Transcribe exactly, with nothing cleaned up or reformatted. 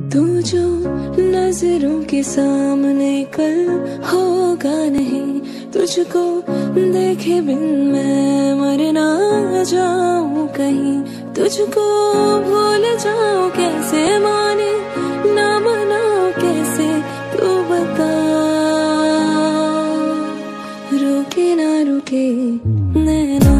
तू जो नजरों के सामने कल होगा नहीं, तुझको देखे बिन मैं मर ना जाऊं कहीं। तुझको भूल जाऊं कैसे, माने ना मनाऊं कैसे, तू बता। रुके ना रुके नैना